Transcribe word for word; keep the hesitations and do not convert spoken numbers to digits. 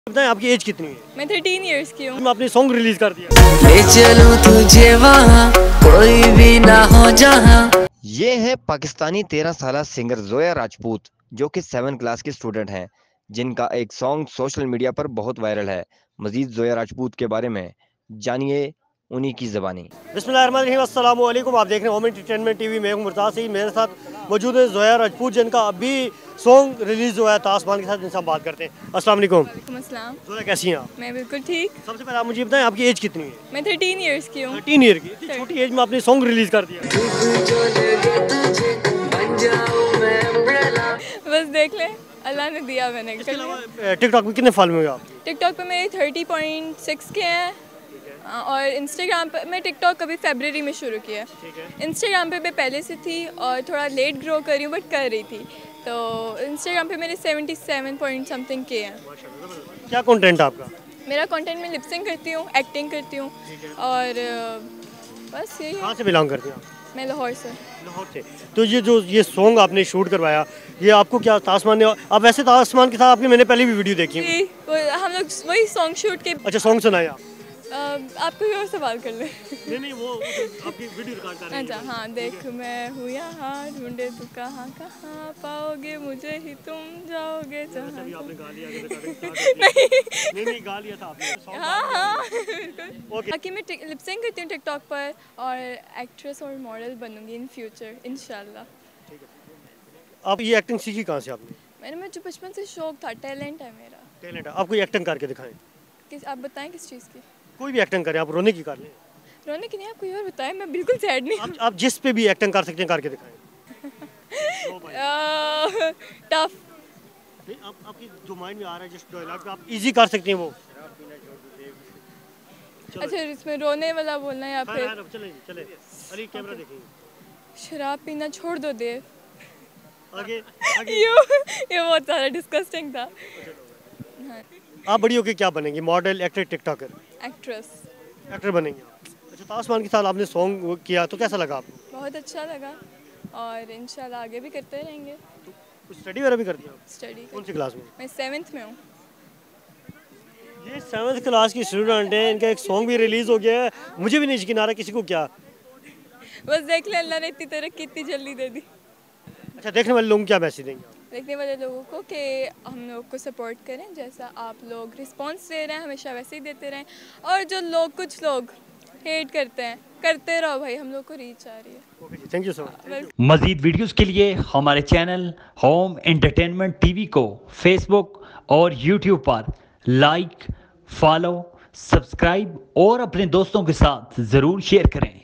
बताएं आपकी एज कितनी है? मैं थर्टीन इयर्स की हूँ। आपने सॉन्ग रिलीज कर दिया। ले चलूं तुझे वहाँ कोई भी ना हो जहाँ। ये है पाकिस्तानी तेरह साल सिंगर जोया राजपूत, जो कि सेवन क्लास की स्टूडेंट हैं, जिनका एक सॉन्ग सोशल मीडिया पर बहुत वायरल है। मजीद जोया राजपूत के बारे में जानिए उन्हीं की ज़बानी। बिस्मिल्लाहिर्रहमानिर्रहीम, अस्सलाम वालेकुम। आप देख रहे हैं होम एंटरटेनमेंट टीवी। मैं हूं मुर्ताज़ सईद, मेरे साथ मौजूद है जोया राजपूत, जिनका अभी सॉन्ग रिलीज हुआ है तासमान के साथ, जिनसे हम बात करते हैं। अस्सलाम वालेकुम। वालेकुम अस्सलाम। जोया कैसी हैं आप? मैं बिल्कुल ठीक। सबसे पहले आप मुझे बताएं आपकी एज कितनी है? मैं थर्टीन इयर्स की हूँ। थर्टीन ईयर की। इतनी छोटी एज में आपने सॉन्ग रिलीज कर दिया। बस देख ले, अल्लाह ने दिया, मैंने इसके कर लिया। अलावा टिकटॉक पे कितने फॉलोइंग है आप? टिकटॉक पे मेरे थर्टी पॉइंट सिक्स के हैं और इंस्टाग्राम पे मैं टिकटॉक अभी फरवरी में शुरू किया। इंस्टाग्राम पे मैं पहले से थी और थोड़ा लेट ग्रो कर रही हूँ, बट कर रही थी। तो इंस्टाग्राम पे मेरे सेवेंटी सेवन पॉइंट समथिंग के हैं। क्या कंटेंट आपका? मेरा कंटेंट में लिपसिंग करती हूँ, एक्टिंग करती हूँ और अ, बस यही है। कहाँ से बिलोंग करते हैं आप? मैं लाहौर से। लाहौर से। तो ये जो ये सॉन्ग आपने शूट करवाया, ये आपको क्या तासमान ने, अब वैसे तासमान के साथ आपकी मैंने पहले भी वीडियो देखी है। जी, वो हम लोग वही सॉन्ग शूट के। अच्छा, सॉन्ग सुनाए आप? अ, आप कोई और सवाल कर ले। नहीं नहीं, वो आपकी वीडियो रिकॉर्ड कर रहे हैं। अच्छा हाँ, देख मैं हूँ यहाँ, ढूंढे तू कहाँ कहाँ, पाओगे मुझे ही तुम जाओगे जहाँ। अभी आपने गा लिया, अगर बता दें, start करते हैं। नहीं नहीं नहीं, गा लिया था आपने, song हाँ गा लिया। हाँ बिल्कुल। Okay. बाकी मैं लिपसिंग करती हूँ टिकटॉक पर और एक्ट्रेस और मॉडल बनूंगी इन फ्यूचर इंशाल्लाह। आप ये एक्टिंग सीखी कहाँ से आपने? मैंने मुझे बचपन से शौक था, टैलेंट है मेरा। टैलेंट है, आप कोई एक्टिंग करके दिखाएं। किस आप बताएं किस चीज़ की? कोई भी एक्टिंग करें, आप रोने की कर लें। रोने की नहीं, आप कोई और बताएं, मैं बिल्कुल सैड नहीं आप, आप जिस पे भी एक्टिंग कर सकते हैं करके दिखाएं। हूँ। टफ। नहीं, आप आपकी जो माइंड में आ रहा है जिस डायलॉग आप इजी कर सकते हैं वो। अच्छा, इसमें रोने वाला बोलना है या हाँ, फिर हाँ, चले चले। अली कैमरा देखेंगे। शराब पीना छोड़ दो देव। आगे आगे। यो, ये बहुत ज़्यादा डिस्गस्टिंग था। हाँ, आप बड़ी होके क्या बनेंगी? Model, actor, TikToker? Actress. Actor बनेंगे आप। अच्छा, तासमान के साथ आपने सॉन्ग किया तो कैसा लगा आपको? बहुत अच्छा लगा और इंशाल्लाह आगे भी करते रहेंगे। कुछ स्टडी वगैरह भी करती हैं आप? स्टडी कौन सी क्लास में? मैं सेवेंथ में हूँ। ये सेवन्थ क्लास की स्टूडेंट है, इनका एक सॉन्ग भी रिलीज हो गया है। मुझे भी नहीं यकीन आ रहा किसी को क्या। बस देख ले, अल्लाह ने इतनी तरक्की इतनी जल्दी दे दी। अच्छा, देखने वाले लोगों को क्या मैसेज देंगे आप? देखने वाले लोगों को कि हम लोग को सपोर्ट करें, जैसा आप लोग रिस्पांस दे रहे हैं हमेशा वैसे ही देते रहें। और जो लोग कुछ लोग हेट करते हैं, करते रहो भाई, हम लोग को रीच आ रही है। ओके जी, थैंक यू सो मच। मज़ीद वीडियोस के लिए हमारे चैनल होम एंटरटेनमेंट टीवी को फेसबुक और यूट्यूब पर लाइक, फॉलो, सब्सक्राइब और अपने दोस्तों के साथ ज़रूर शेयर करें।